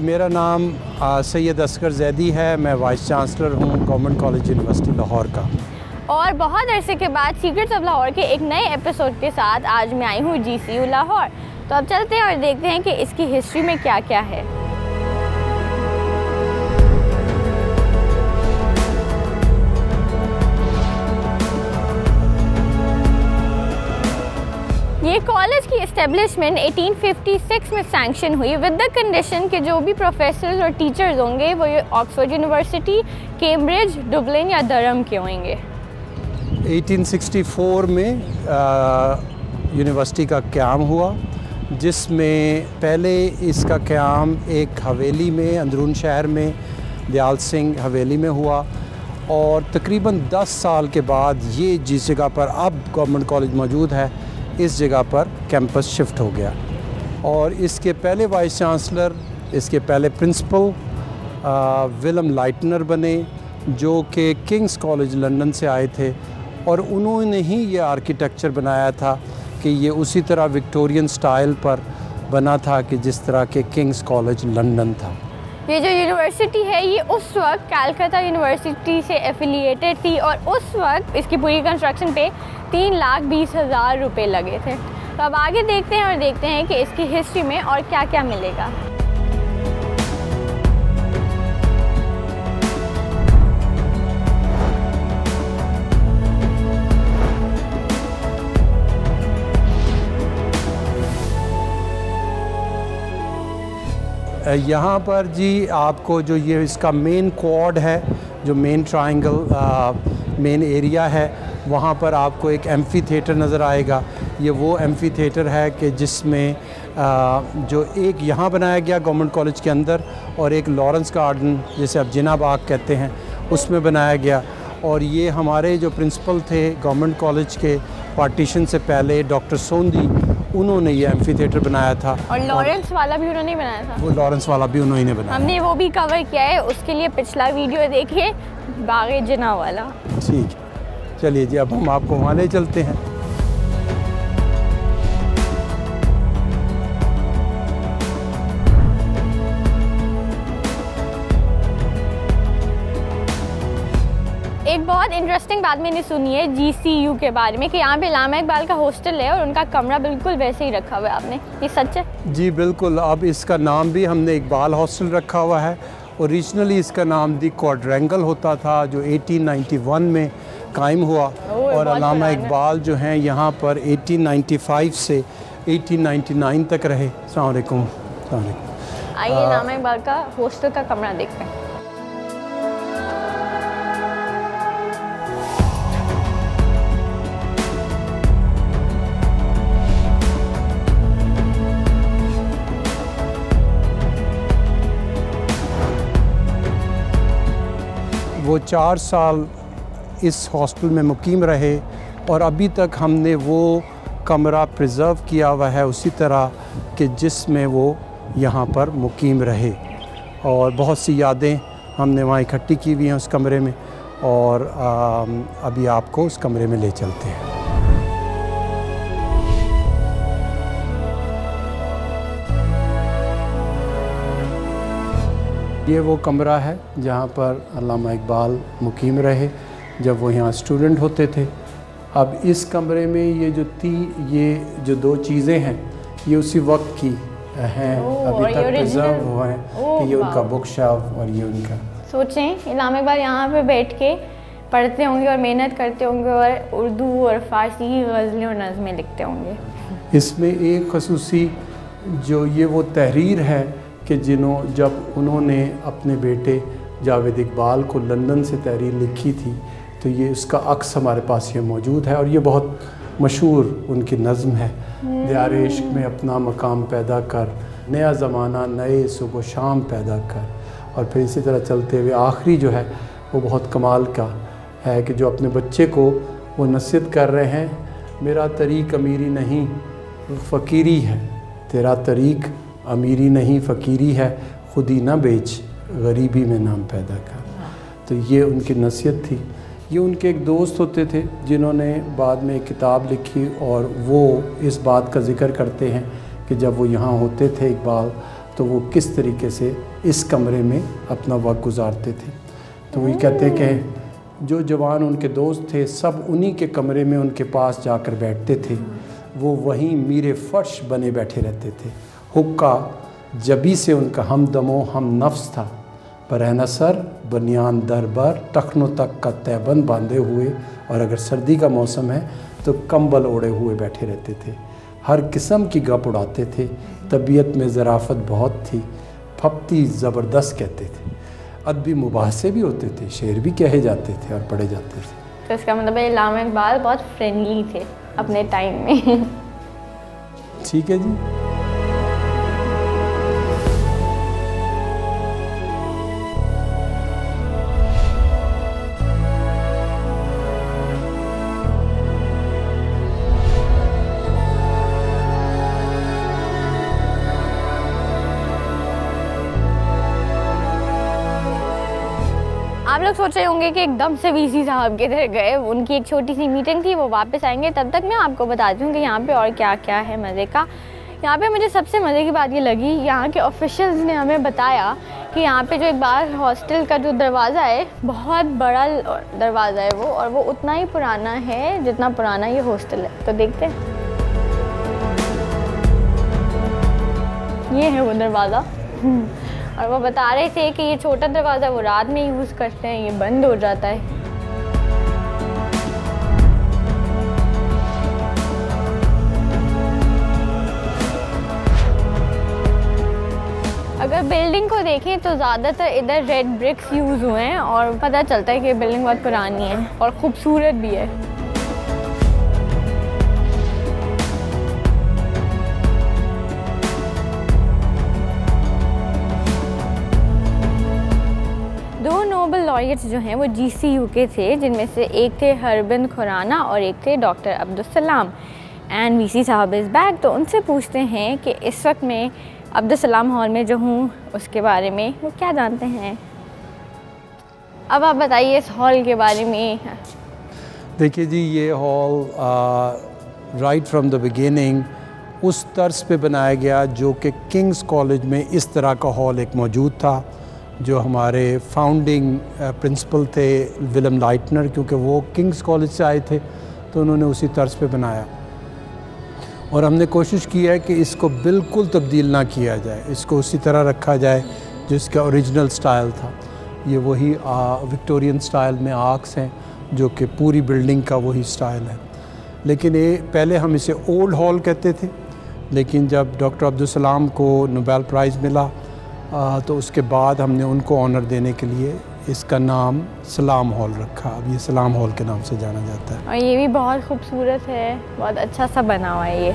मेरा नाम सैयद असगर जैदी है। मैं वाइस चांसलर हूँ गवर्नमेंट कॉलेज यूनिवर्सिटी लाहौर का। और बहुत अरसे के बाद सीक्रेट्स ऑफ लाहौर के एक नए एपिसोड के साथ आज मैं आई हूँ GCU लाहौर। तो अब चलते हैं और देखते हैं कि इसकी हिस्ट्री में क्या क्या है। ये कॉलेज की इस्टेब्लिशमेंट 1856 में सैंक्शन हुई विद द कंडीशन कि जो भी प्रोफेसर्स और टीचर्स होंगे वो ऑक्सफोर्ड यूनिवर्सिटी, कैम्ब्रिज, डुबलिन या दरहम के होंगे। 1864 में यूनिवर्सिटी का क़याम हुआ, जिसमें पहले इसका क़याम एक हवेली में अंदरून शहर में दयाल सिंह हवेली में हुआ और तकरीबन 10 साल के बाद ये जिस जगह पर अब गवर्नमेंट कॉलेज मौजूद है इस जगह पर कैंपस शिफ्ट हो गया। और इसके पहले वाइस चांसलर, इसके पहले प्रिंसिपल विलियम लाइटनर बने, जो कि किंग्स कॉलेज लंदन से आए थे और उन्होंने ही ये आर्किटेक्चर बनाया था कि ये उसी तरह विक्टोरियन स्टाइल पर बना था कि जिस तरह के किंग्स कॉलेज लंदन था। ये जो यूनिवर्सिटी है ये उस वक्त कलकत्ता यूनिवर्सिटी से एफिलिएटेड थी और उस वक्त इसकी पूरी कंस्ट्रक्शन पे 3,20,000 रुपये लगे थे। तो अब आगे देखते हैं और देखते हैं कि इसकी हिस्ट्री में और क्या क्या मिलेगा। यहाँ पर जी आपको जो ये इसका मेन क्वाड है, जो मेन ट्रायंगल मेन एरिया है, वहाँ पर आपको एक एम्फी थिएटर नज़र आएगा। ये वो एम्फी थिएटर है कि जिसमें जो एक यहाँ बनाया गया गवर्नमेंट कॉलेज के अंदर और एक लॉरेंस गार्डन जिसे अब जिना बाग कहते हैं उसमें बनाया गया। और ये हमारे जो प्रिंसिपल थे गवर्नमेंट कॉलेज के पार्टीशन से पहले डॉक्टर सोंदी, उन्होंने ये एम्फी थिएटर बनाया था। और लॉरेंस वाला भी उन्होंने बनाया था। वो लॉरेंस वाला भी उन्होंने बनाया। हमने वो भी कवर किया है, उसके लिए पिछला वीडियो देखिए, बागे जिना वाला। ठीक है, चलिए जी अब हम आपको वहाँ ले चलते हैं। एक बहुत इंटरेस्टिंग बात मैंने सुनी है GCU के बारे में कि यहाँ पे अल्लामा इकबाल का हॉस्टल है और उनका कमरा बिल्कुल वैसे ही रखा हुआ है। आपने ये सच है? जी बिल्कुल। अब इसका नाम भी हमने इकबाल हॉस्टल रखा हुआ है। ओरिजिनली इसका नाम दी क्वाड्रेंगल होता था जो 1891 में कायम हुआ और अल्लामा इकबाल जो हैं यहाँ पर 1895 से 1899 तक रहे। अस्सलाम वालेकुम। आइए अल्लामा इकबाल का हॉस्टल का कमरा देखते हैं। वो 4 साल इस हॉस्टल में मुकीम रहे और अभी तक हमने वो कमरा प्रिज़र्व किया हुआ है उसी तरह कि जिसमें वो यहाँ पर मुकीम रहे। और बहुत सी यादें हमने वहाँ इकट्ठी की हुई हैं उस कमरे में और अभी आपको उस कमरे में ले चलते हैं। ये वो कमरा है जहाँ पर अल्लामा इकबाल मुकीम रहे जब वो यहाँ स्टूडेंट होते थे। अब इस कमरे में ये जो 2 चीज़ें हैं ये उसी वक्त की हैं, अभी तक प्रिजर्व हुए हैं कि ये उनका बुक शेल्फ और ये उनका। सोचें अल्लामा इकबाल यहाँ पे बैठ के पढ़ते होंगे और मेहनत करते होंगे और उर्दू और फ़ारसी की गज़लें और नज़में लिखते होंगे। इसमें एक ख़ुसूसी जो ये वो तहरीर है कि जब उन्होंने अपने बेटे जावेद इकबाल को लंदन से तहरीर लिखी थी तो ये उसका अक्स हमारे पास ये मौजूद है और ये बहुत मशहूर उनकी नज़्म है। दियार इश्क में अपना मकाम पैदा कर, नया ज़माना नए सुबह शाम पैदा कर। और फिर इसी तरह चलते हुए आखिरी जो है वो बहुत कमाल का है कि जो अपने बच्चे को वो नसीहत कर रहे हैं, मेरा तरीक़ अमीरी नहीं फ़कीरी है, तेरा तरीक़ अमीरी नहीं फ़कीरी है, खुद ही ना बेच गरीबी में नाम पैदा कर। तो ये उनकी नसीहत थी। ये उनके एक दोस्त होते थे जिन्होंने बाद में एक किताब लिखी और वो इस बात का ज़िक्र करते हैं कि जब वो यहाँ होते थे इकबाल तो वो किस तरीके से इस कमरे में अपना वक्त गुजारते थे। तो वही कहते हैं कि जो जवान उनके दोस्त थे सब उन्हीं के कमरे में उनके पास जाकर बैठते थे, वो वहीं मीरे फर्श बने बैठे रहते थे। हुक्का जबी से उनका हमदमो हम नफ्स था, बरहना सर बनियान दरबार टखनों तक का तैबंद बांधे हुए, और अगर सर्दी का मौसम है तो कंबल ओढ़े हुए बैठे रहते थे। हर किस्म की गप उड़ाते थे, तबीयत में ज़राफ़त बहुत थी, फप्ती ज़बरदस्त कहते थे। अदबी मुबाहसे भी होते थे, शेर भी कहे जाते थे और पढ़े जाते थे। तो इसका मतलब है अल्लामा इकबाल बहुत फ्रेंडली थे अपने टाइम में। ठीक है जी। आप लोग सोच रहे होंगे कि एकदम से वीसी साहब के इधर गए, उनकी एक छोटी सी मीटिंग थी, वो वापस आएंगे। तब तक मैं आपको बताती हूँ कि यहाँ पे और क्या क्या है मज़े का। यहाँ पे मुझे सबसे मज़े की बात ये लगी, यहाँ के ऑफिशियल्स ने हमें बताया कि यहाँ पे जो इकबाल हॉस्टल का जो दरवाज़ा है, बहुत बड़ा दरवाज़ा है वो, और वो उतना ही पुराना है जितना पुराना ये हॉस्टल है। तो देखते हैं, ये है वो दरवाज़ा। और वो बता रहे थे कि ये छोटा दरवाज़ा वो रात में यूज़ करते हैं, ये बंद हो जाता है। अगर बिल्डिंग को देखें तो ज़्यादातर इधर रेड ब्रिक्स यूज़ हुए हैं, और पता चलता है कि बिल्डिंग बहुत पुरानी है और ख़ूबसूरत भी है। नोबेल लॉरियट्स जो हैं वो GCU के थे, जिनमें से एक थे हरबिंद खुराना और एक थे doctor Abdul Salam. And VC साहब इज़ बैक। तो उनसे पूछते हैं कि इस वक्त मैं अब्दुल सलाम हॉल में जो हूँ उसके बारे में वो क्या जानते हैं। अब आप बताइए इस हॉल के बारे में। देखिए जी, ये hall right from the beginning उस तर्ज पे बनाया गया जो कि किंग्स कॉलेज में इस तरह का हॉल एक मौजूद था। जो हमारे फाउंडिंग प्रिंसिपल थे विलियम लाइटनर, क्योंकि वो किंग्स कॉलेज से आए थे, तो उन्होंने उसी तर्ज पे बनाया। और हमने कोशिश की है कि इसको बिल्कुल तब्दील ना किया जाए, इसको उसी तरह रखा जाए जिसका ओरिजिनल स्टाइल था। ये वही विक्टोरियन स्टाइल में आर्क्स हैं जो कि पूरी बिल्डिंग का वही स्टाइल है। लेकिन ये पहले हम इसे ओल्ड हॉल कहते थे, लेकिन जब डॉक्टर अब्दुल सलाम को नोबेल प्राइज़ मिला तो उसके बाद हमने उनको ऑनर देने के लिए इसका नाम सलाम हॉल रखा। अब ये सलाम हॉल के नाम से जाना जाता है। और ये भी बहुत खूबसूरत है, बहुत अच्छा सा बना हुआ है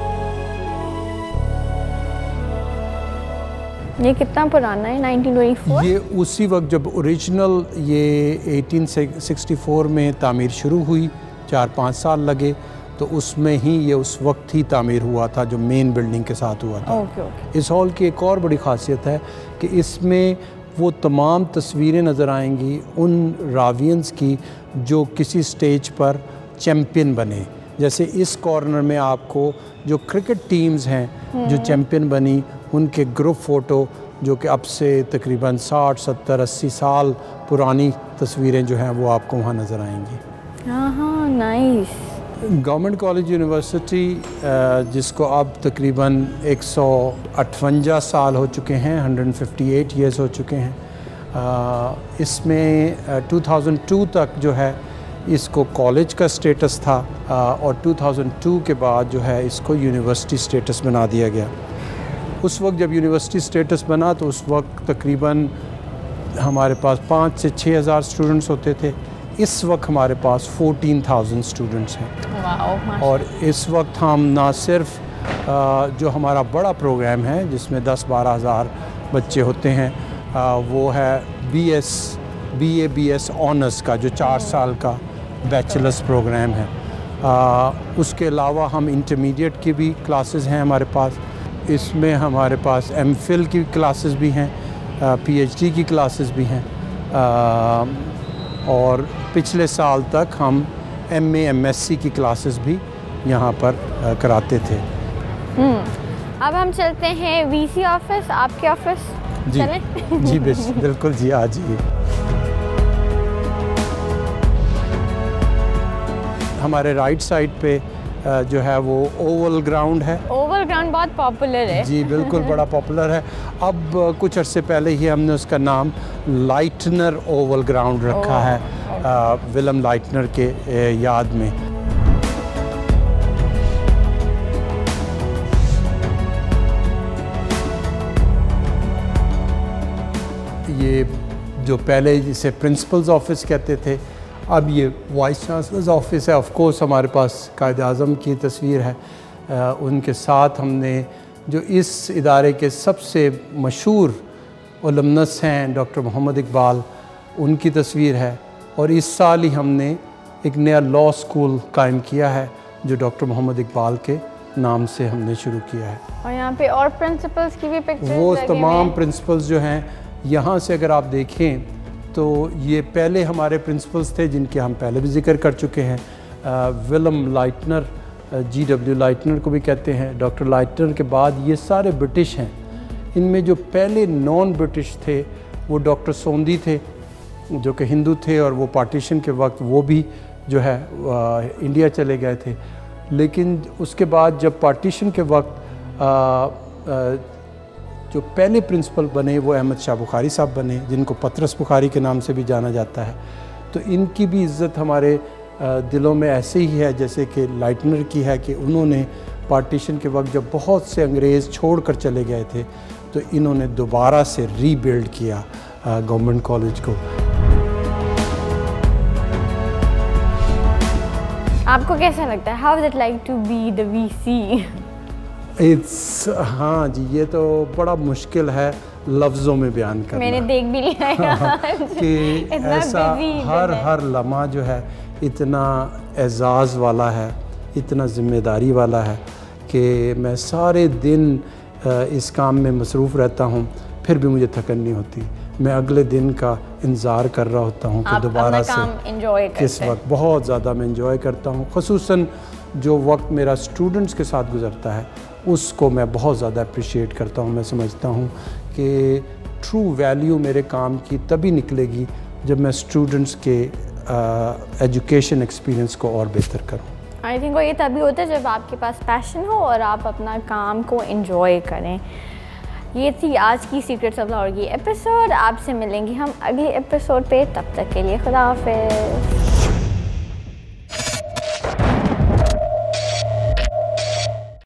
ये कितना पुराना है? 1924। ये उसी वक्त जब ओरिजिनल ये 1864 में तामीर शुरू हुई, 4-5 साल लगे, तो उसमें ही ये उस वक्त ही तामीर हुआ था जो मेन बिल्डिंग के साथ हुआ था। ओके। इस हॉल की एक और बड़ी ख़ासियत है कि इसमें वो तमाम तस्वीरें नज़र आएंगी उन रावियंस की जो किसी स्टेज पर चैम्पियन बने। जैसे इस कॉर्नर में आपको जो क्रिकेट टीम्स हैं जो चैम्पियन बनी, उनके ग्रुप फ़ोटो जो कि अब से तकरीबन 60, 70, 80 साल पुरानी तस्वीरें जो हैं वो आपको वहाँ नज़र आएंगी। हाँ, नाइस। गवर्नमेंट कॉलेज यूनिवर्सिटी जिसको अब तकरीबन 158 साल हो चुके हैं, 158 ईयर्स हो चुके हैं, इसमें 2002 तक जो है इसको कॉलेज का स्टेटस था, और 2002 के बाद जो है इसको यूनिवर्सिटी स्टेटस बना दिया गया। उस वक्त जब यूनिवर्सिटी स्टेटस बना तो उस वक्त तकरीबन हमारे पास 5 से 6 हज़ार स्टूडेंट्स होते थे। इस वक्त हमारे पास 14,000 स्टूडेंट्स हैं। और इस वक्त हम ना सिर्फ जो हमारा बड़ा प्रोग्राम है जिसमें 10-12 हज़ार बच्चे होते हैं, वो है BS ऑनर्स का जो 4 साल का बैचलर्स प्रोग्राम है। उसके अलावा हम इंटरमीडिएट की भी क्लासेस हैं हमारे पास। इसमें हमारे पास MPhil की क्लासेस भी हैं, PhD की क्लासेस भी हैं, और पिछले साल तक हम MA MSc की क्लासेस भी यहाँ पर कराते थे। अब हम चलते हैं वीसी ऑफिस, आपके ऑफिस जी चलें? जी बिल्कुल जी, आ जाइए। हमारे राइट साइड पे जो है वो ओवल ग्राउंड है। ओवल ग्राउंड बहुत पॉपुलर है। जी बिल्कुल, बड़ा पॉपुलर है। अब कुछ अरसे पहले ही हमने उसका नाम लाइटनर ओवल ग्राउंड रखा है विलियम लाइटनर के याद में। ये जो पहले जिसे प्रिंसिपल्स ऑफिस कहते थे, अब ये वाइस चांसलर्स ऑफिस है। ऑफ कोर्स हमारे पास कायद आज़म की तस्वीर है, उनके साथ हमने जो इस इदारे के सबसे मशहूर उलमनस हैं डॉक्टर मोहम्मद इकबाल, उनकी तस्वीर है। और इस साल ही हमने एक नया लॉ स्कूल कायम किया है जो डॉक्टर मोहम्मद इकबाल के नाम से हमने शुरू किया है। और यहाँ पे और प्रिंसिपल्स की भी पिक्चर्स वो तमाम प्रिंसिपल्स जो हैं, यहाँ से अगर आप देखें तो ये पहले हमारे प्रिंसिपल्स थे जिनके हम पहले भी जिक्र कर चुके हैं। विलियम लाइटनर, GW लाइटनर को भी कहते हैं। डॉक्टर लाइटनर के बाद ये सारे ब्रिटिश हैं। इनमें जो पहले नॉन ब्रिटिश थे वो डॉक्टर सोंदी थे जो कि हिंदू थे, और वो पार्टीशन के वक्त वो भी जो है इंडिया चले गए थे। लेकिन उसके बाद जब पार्टीशन के वक्त जो पहले प्रिंसिपल बने वो अहमद शाह बुखारी साहब बने, जिनको पतरस बुखारी के नाम से भी जाना जाता है। तो इनकी भी इज़्ज़त हमारे दिलों में ऐसे ही है जैसे कि लाइटनर की है, कि उन्होंने पार्टीशन के वक्त जब बहुत से अंग्रेज़ छोड़कर चले गए थे तो इन्होंने दोबारा से रीबिल्ड किया गवर्नमेंट कॉलेज को। आपको कैसा लगता है? How is it like to be the VC? हाँ जी, ये तो बड़ा मुश्किल है लफ्ज़ों में बयान करना। मैंने देख भी लिया है कि ऐसा हर लम्हा जो है इतना एजाज़ वाला है, इतना ज़िम्मेदारी वाला है कि मैं सारे दिन इस काम में मसरूफ़ रहता हूँ, फिर भी मुझे थकन नहीं होती। मैं अगले दिन का इंतज़ार कर रहा होता हूँ कि दोबारा से किस वक्त। बहुत ज़्यादा मैं इंजॉय करता हूँ, ख़ुसूसन जो वक्त मेरा स्टूडेंट्स के साथ गुज़रता है उसको मैं बहुत ज़्यादा अप्रिशिएट करता हूँ। मैं समझता हूँ कि ट्रू वैल्यू मेरे काम की तभी निकलेगी जब मैं स्टूडेंट्स के एजुकेशन एक्सपीरियंस को और बेहतर करूँ। आई थिंक ये तभी होता है जब आपके पास पैशन हो और आप अपना काम को एंजॉय करें। ये थी आज की सीक्रेट्स ऑफ लाहौर की एपिसोड। आपसे मिलेंगे हम अगले एपिसोड पे, तब तक के लिए खुदा हाफिज़।